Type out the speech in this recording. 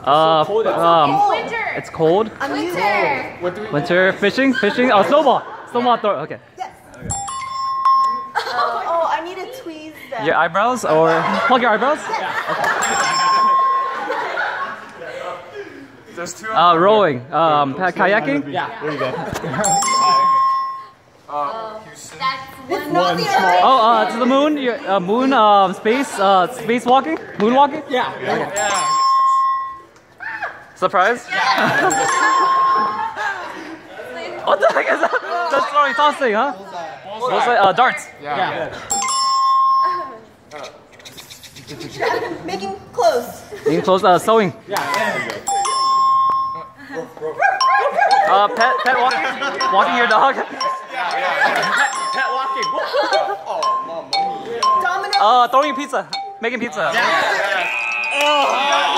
Winter. It's cold. Winter. Winter. Fishing. Oh, snowball. Snowball throw. Okay. Yes. Okay. Oh, I need to tweeze them. Your eyebrows or plug your eyebrows. There's two. Rowing. Kayaking. Yeah. There you go. That's one. To the moon. Moon. Space. Spacewalking. Moonwalking. Yeah. Surprise? Yeah. What the heck is that? That's throwing tossing, huh? Bullseye. Darts. Yeah. Making clothes. Making clothes. Sewing. Pet walking. Walking your dog. Pet walking. Domino. Throwing pizza. Making pizza. Oh.